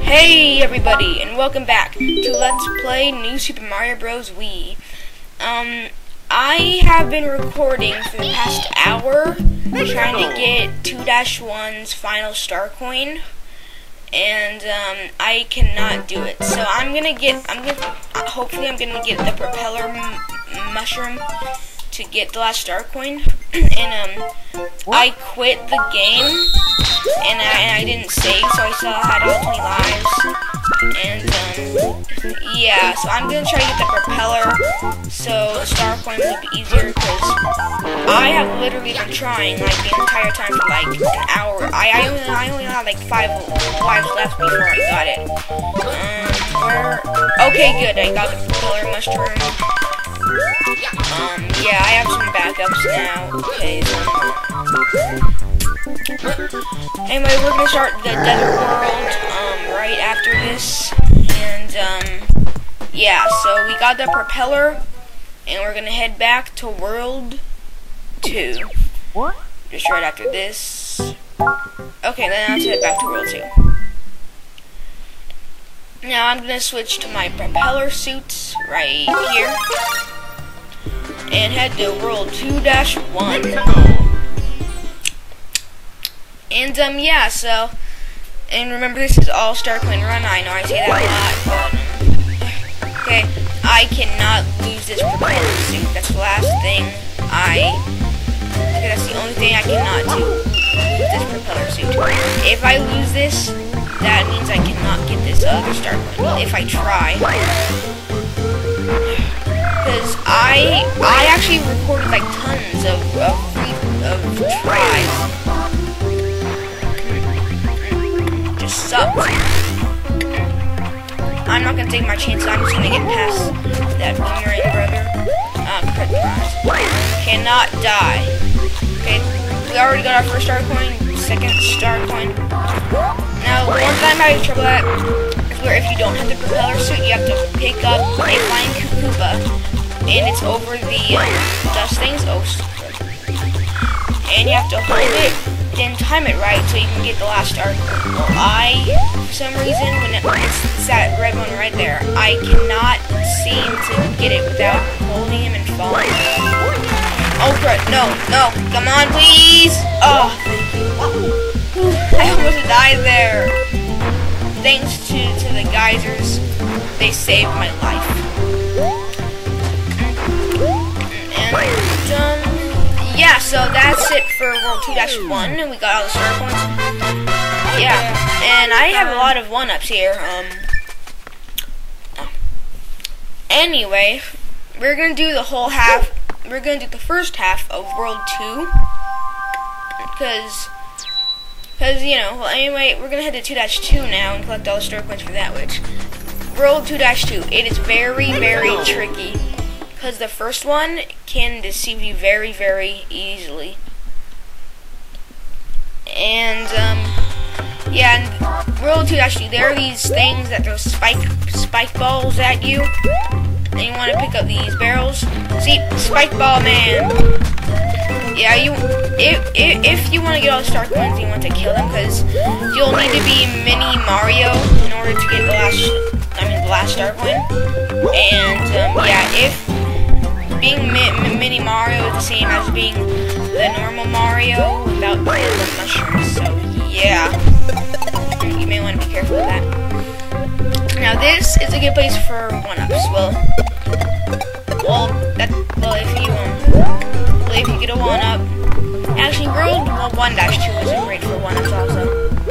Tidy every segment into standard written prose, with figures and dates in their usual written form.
Hey everybody, and welcome back to Let's Play New Super Mario Bros. Wii. I have been recording for the past hour, trying to get 2-1's final star coin, and I cannot do it. So hopefully I'm gonna get the propeller mushroom to get the last star coin. And I quit the game, and I didn't save, so I still had all 20 lives. And yeah, so I'm gonna try to get the propeller, so the star coin will be easier, because I have literally been trying like the entire time for like an hour. I only had like 5 lives left before I got it. Okay, good, I got the propeller mushroom. Yeah, I have some backups now. Okay, anyway, we're gonna start the desert world, right after this. And, yeah, so we got the propeller, and we're gonna head back to World 2. What? Just right after this. Okay, then let's head back to World 2. Now I'm gonna switch to my propeller suits right here. And head to World 2-1. And, yeah, so, and remember, this is all Star Coin Run. I know I say that a lot, but, okay, I cannot lose this propeller suit. That's the last thing that's the only thing I cannot do, lose this propeller suit. If I lose this, that means I cannot get this other Star Coin. Well, if I try. Because I actually recorded like tons of tries. Just sucked. I'm not gonna take my chances. I'm just gonna get past that boomerang brother. Cannot die. Okay, we already got our first star coin, second star coin. Now, one thing I'm having trouble at is where if you don't have the propeller suit, you have to pick up a flying Koopa. And it's over the dust things. Oh, and you have to hold it, then time it right so you can get the last star. Well, for some reason, when it's that red one right there, I cannot seem to get it without holding him and falling. Oh, crap! No, come on, please! Oh, I almost died there. Thanks to the geysers, they saved my life. Yeah, so that's it for World 2-1, and we got all the star points. Yeah, and I have a lot of 1-ups here. Anyway, we're gonna do the whole half. We're gonna do the first half of World 2, because you know. Well, anyway, we're gonna head to 2-2 now and collect all the star points for that. Which World 2-2, it is very, very tricky. Because the first one can deceive you very, very easily. And, yeah, in World 2-2, there are these things that throw spike balls at you. And you want to pick up these barrels. See, Spike Ball Man. Yeah, if you want to get all the star coins, you want to kill them, because you'll need to be Mini Mario in order to get the last star coin. And, yeah, if being Mini Mario is the same as being the normal Mario without the mushrooms, so yeah, you may want to be careful with that. Now this is a good place for 1-ups. If you get a 1-up, actually World 1-2 is great for 1-ups also.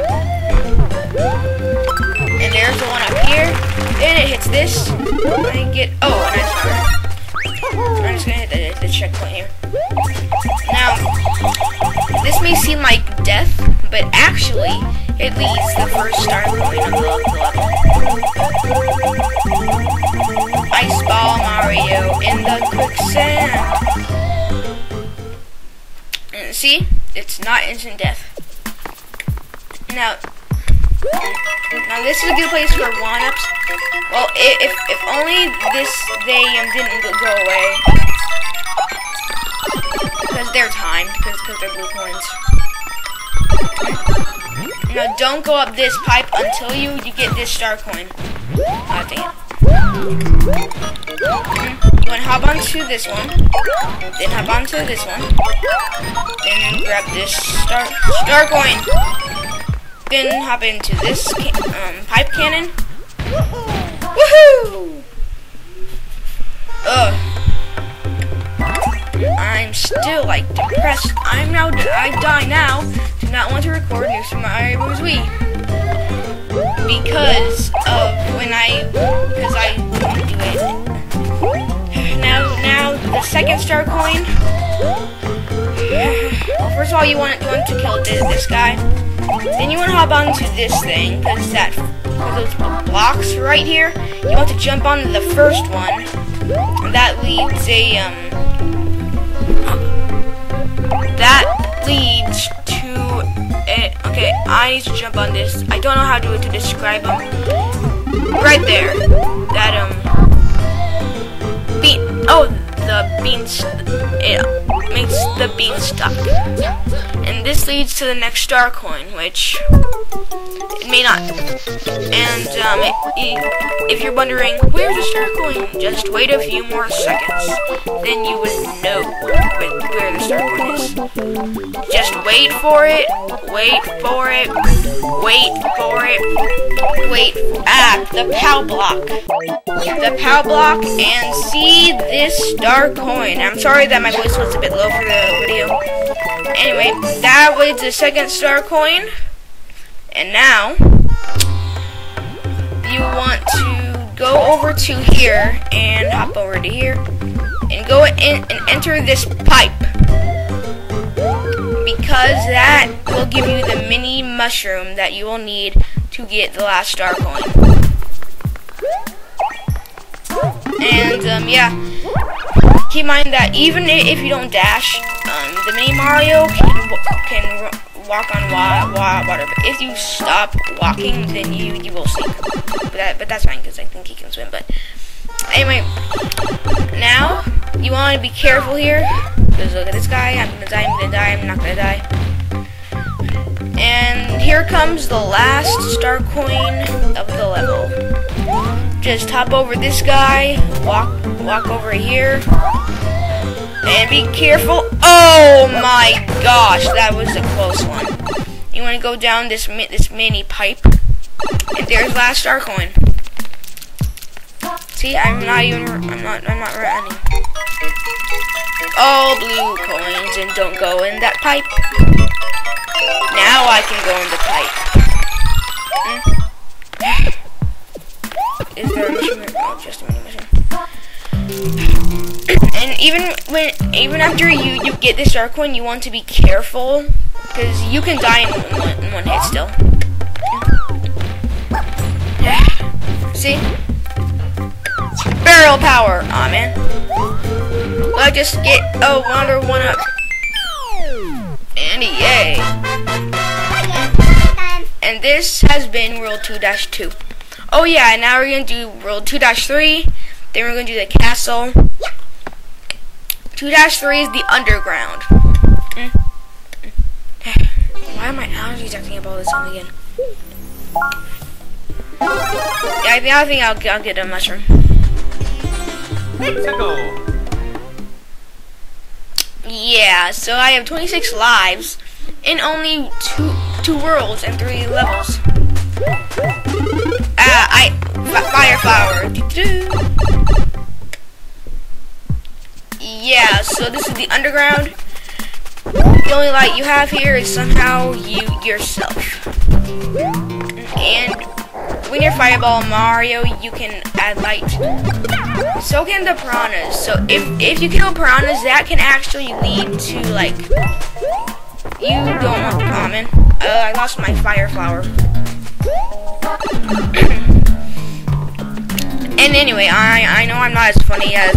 And there's the 1-up here. Then it hits this. And I just found it. I'm just gonna hit the checkpoint here. Now, this may seem like death, but actually, it leads the first star coin of the level. Ice Ball Mario in the quicksand. And see, it's not instant death. Now this is a good place for 1-ups. Well, if only they didn't go away, because they're timed, because they're blue coins. Now don't go up this pipe until you get this star coin. Ah, dang it. You want to hop onto this one, then hop onto this one, then grab this star coin, then hop into this pipe cannon. Woohoo! Ugh. I'm still like depressed. I die now. Do not want to record New Super Mario Bros. Wii because I didn't do it. Now the second star coin. Well, first of all, you want to kill this guy. Then you want to hop onto this thing because those blocks right here. You want to jump onto the first one. And that leads to it. Okay, I need to jump on this. I don't know how to describe them. Right there. That the beans. It makes the bean stuck. And this leads to the next star coin, which it may not. And if you're wondering where's the star coin, just wait a few more seconds. Then you would know where the star coin is. Just wait for it. Wait for it. Wait for it. Wait. The POW block. The POW block, and see this star coin. I'm sorry that my voice was a bit low for the video. Anyway, that was the second star coin. And now, you want to go over to here and hop over to here and go in and enter this pipe, because that will give you the mini mushroom that you will need to get the last star coin. And yeah, keep in mind that even if you don't dash, the mini Mario can walk on water. But if you stop walking, then you will sink. But that's fine because I think he can swim. But anyway, now you want to be careful here because look at this guy. I'm gonna die. I'm gonna die. I'm not gonna die. And here comes the last star coin of the level. Just hop over this guy, walk over here, and be careful. Oh my gosh, that was a close one. You want to go down this mini pipe, and there's last star coin. See, I'm not running. All blue coins, and don't go in that pipe. Now I can go in the pipe. Is there a mission? Oh, just a mini mission. And even after you get this star coin, you want to be careful because you can die in one hit still. See? Barrel power. Aw, man. Well, I just get another one up. And yay. And this has been World 2-2. Oh yeah, now we're going to do World 2-3. Then we're going to do the castle. 2-3 is the underground. Why are my allergies acting up all this time again? Yeah, I think I'll get a mushroom. Yeah, so I have 26 lives in only two worlds and 3 levels. Fire flower. Yeah, so this is the underground. The only light you have here is somehow yourself. And when you're Fireball Mario, you can add light. So can the piranhas. So if you kill piranhas, that can actually lead to like you don't want the common. I lost my fire flower. And anyway, I know I'm not as funny as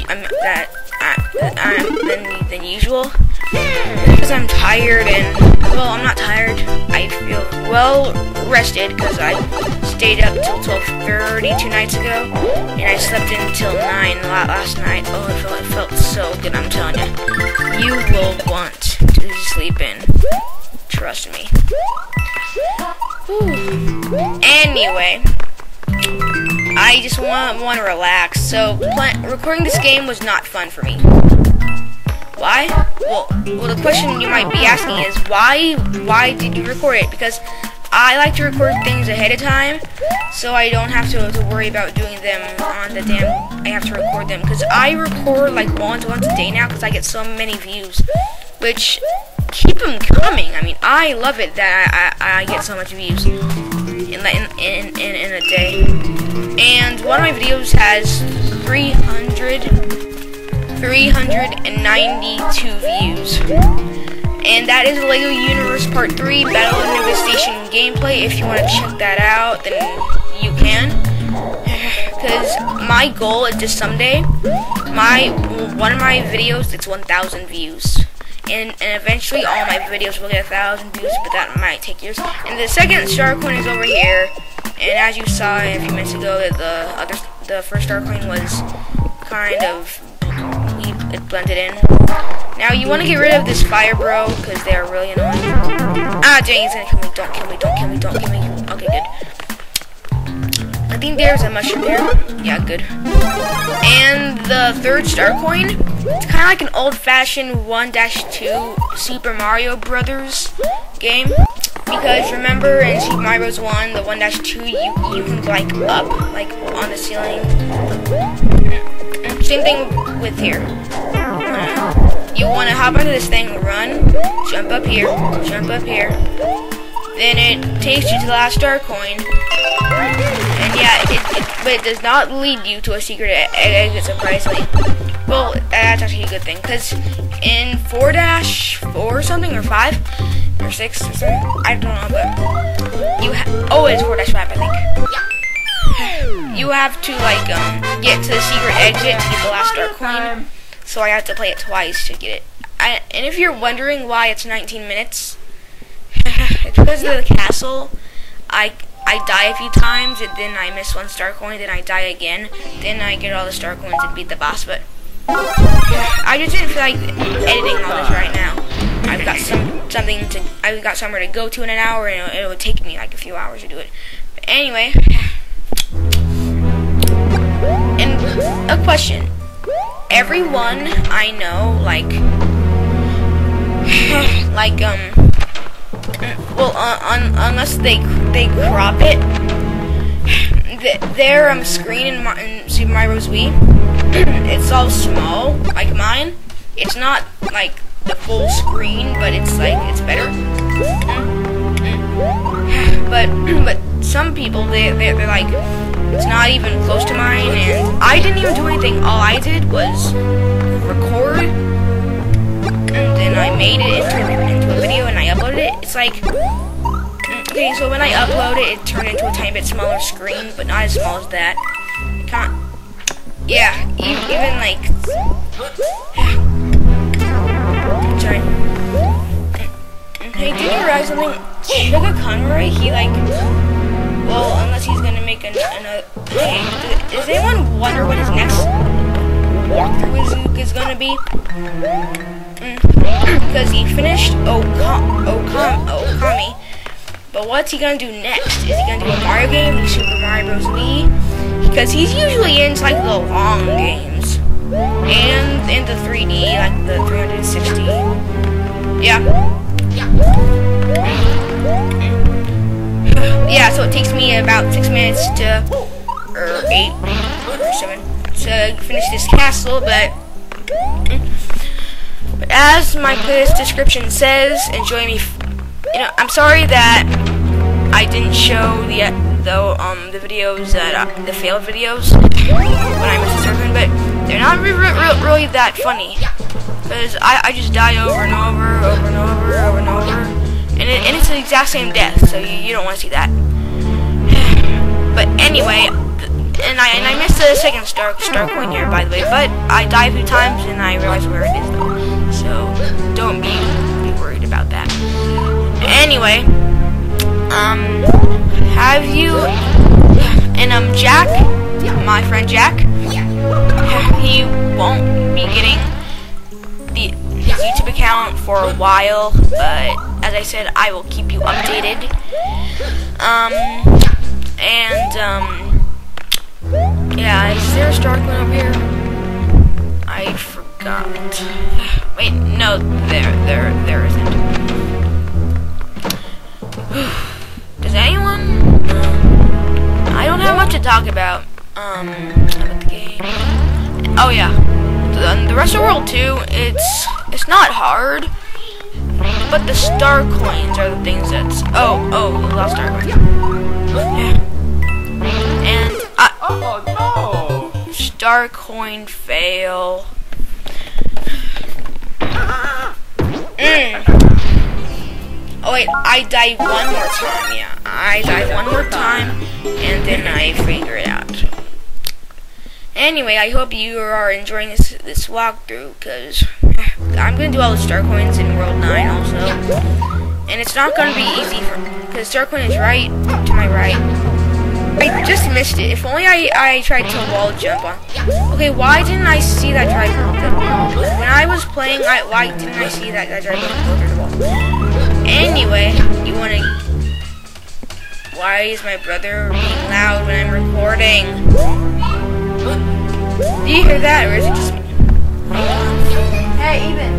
than usual because I'm tired and well, I'm not tired. I feel well rested because I stayed up till 12:30 2 nights ago, and I slept until 9 last night. Oh, it felt so good. I'm telling you, you will want to sleep in. Trust me. Whew. Anyway, I just want to relax. So recording this game was not fun for me. Why? Well, the question you might be asking is why did you record it? Because I like to record things ahead of time, so I don't have to worry about doing them on the damn. I have to record them because I record like once a day now because I get so many views, which keep them coming. I mean, I love it that I get so much views in a day. And one of my videos has 392 views. And that is LEGO Universe Part 3 Battle of Nova Station gameplay. If you want to check that out, then you can. Because my goal is just someday, one of my videos gets 1,000 views. And eventually all my videos will get 1,000 views, but that might take years. And the second star coin is over here. And as you saw a few minutes ago, the first star coin was kind of it blended in. Now you want to get rid of this fire bro because they are really annoying. Ah, dang, he's gonna kill me! Don't kill me! Don't kill me! Don't kill me! Okay, good. I think there's a mushroom there. Yeah, good. And the third star coin, it's kind of like an old-fashioned 1-2 Super Mario Brothers game. Because remember in Super Mario Bros. 1, the 1-2, you can go like up, like on the ceiling. Same thing with here. You want to hop onto this thing, run, jump up here, then it takes you to the last star coin, and yeah, but it does not lead you to a secret exit, surprisingly. Well, that's actually a good thing, because in 4-4 something, or 5, or 6, or something, I don't know, but it's 4-5, I think. You have to, like, get to the secret exit to get the last star coin. So I have to play it twice to get it. And if you're wondering why it's 19 minutes, it's because of the castle. I die a few times, and then I miss one star coin, then I die again, then I get all the star coins and beat the boss. But I just didn't feel like editing all this right now. I've got somewhere to go to in an hour, and it would take me like a few hours to do it. But anyway, and a question. Everyone I know, unless they crop it, their screen in Super Mario Bros. Wii, it's all small, like mine. It's not like the full screen, but it's better. But some people they're like, it's not even close to mine, and I didn't even do anything. All I did was record, and then I made it into a video, and I uploaded it. It's like, okay, so when I upload it, it turned into a tiny bit smaller screen, but not as small as that. Even like, sorry. Hey, did you realize something? Sugar Conroy, well, unless he's gonna make another. Hey, does anyone wonder what his next walkthrough is gonna be? Because he finished Okami, but what's he gonna do next? Is he gonna do a Mario game, Super Mario Bros. Wii? Because he's usually into like the long games and in the 3D, like the 360. Yeah, so it takes me about 6 minutes or 8 or 7 to finish this castle, but as my playlist description says, enjoy me. I'm sorry that I didn't show the videos the failed videos when I missed the server, but they're not really that funny because I just die over and over. And it's the exact same death, so you don't want to see that. But anyway, and I missed the second star coin here, by the way. But I died a few times, and I realized where it is, though. So don't be worried about that. Anyway, have you? And Jack, my friend Jack, he won't be getting his YouTube account for a while, but as I said, I will keep you updated. Yeah, is there a star coin over here? I forgot. Wait, no, there isn't. Does anyone? I don't have much to talk about. About the game. Oh yeah, the rest of the world too. It's not hard, but the star coins are the things that's. Oh, the lost star coins. Yeah. And oh no! Star coin fail. Oh wait, I died one more time. Yeah, I died one more time, and then I figure it out. Anyway, I hope you are enjoying this walkthrough, because I'm gonna do all the star coins in World 9 also, and it's not gonna be easy because star coin is right to my right. I just missed it. If only I tried to wall jump on. Okay, why didn't I see that drive? When I was playing, why didn't I see that drive over the wall? Anyway, you wanna? Why is my brother being loud when I'm recording? Do you hear that, or is it just me? Hey, even.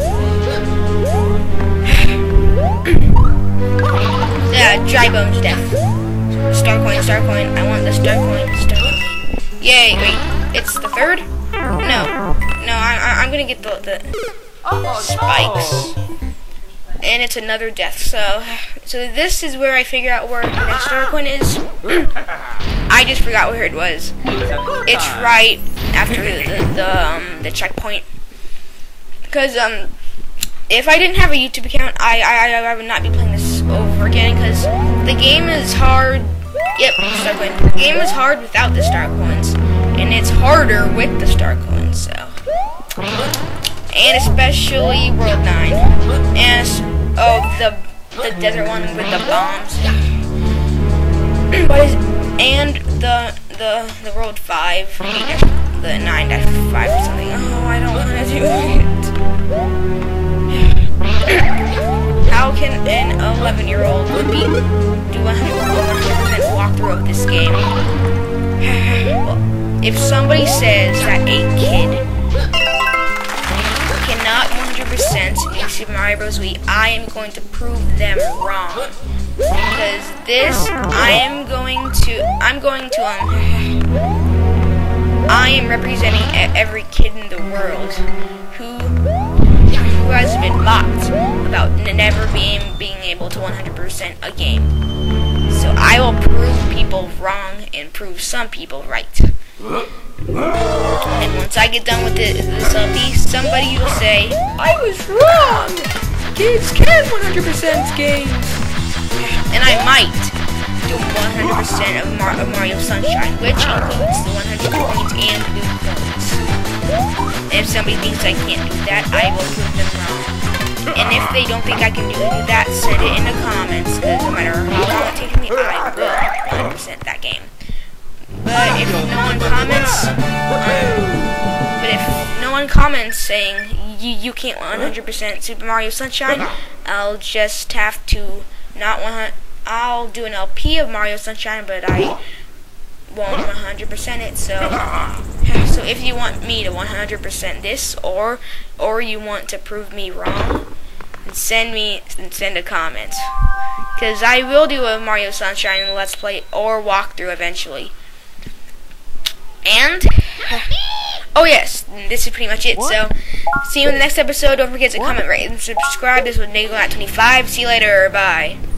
Yeah, dry bones death. Star coin. I want the star coin. Yay! Wait, it's the third? No, I'm gonna get the spikes, and it's another death. So this is where I figure out where the next star coin is. I just forgot where it was. It's right after the checkpoint. Because if I didn't have a YouTube account, I would not be playing this over again. Because the game is hard. Yep, star coin. The game is hard without the star coins, and it's harder with the star coins. So, and especially World 9, and the desert one with the bombs. What is? And the World 5, the 9-5 or something. Oh, I don't want to do it. How can an 11-year-old do 100% walkthrough of this game? Well, if somebody says that a kid cannot 100% New Super Mario Bros. Wii, I am going to prove them wrong. Because this, I am representing every kid in the world who has been mocked about never being able to 100% a game. So I will prove people wrong and prove some people right. And once I get done with this piece, somebody will say, I was wrong! Kids can 100% games! And I might do 100% of Mario Sunshine, which includes the 100 coins and new coins. And if somebody thinks I can't do that, I will prove them wrong. And if they don't think I can do that, send it in the comments, because no matter how long it takes me, I will 100% that game. But if no one comments saying you can't 100% Super Mario Sunshine, I'll just have to I'll do an LP of Mario Sunshine, but I won't 100% it. So if you want me to 100% this, or you want to prove me wrong, then send a comment, because I will do a Mario Sunshine Let's Play or walkthrough eventually. And oh yes, this is pretty much it. So see you in the next episode. Don't forget to comment, rate, and subscribe. This was Nago at 25. See you later. Bye.